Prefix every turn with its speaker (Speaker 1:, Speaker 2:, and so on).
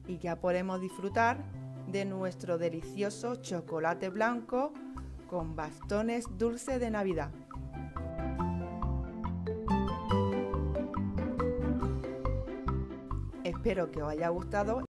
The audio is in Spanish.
Speaker 1: y ya podemos disfrutar de nuestro delicioso chocolate blanco con bastones dulces de Navidad. Espero que os haya gustado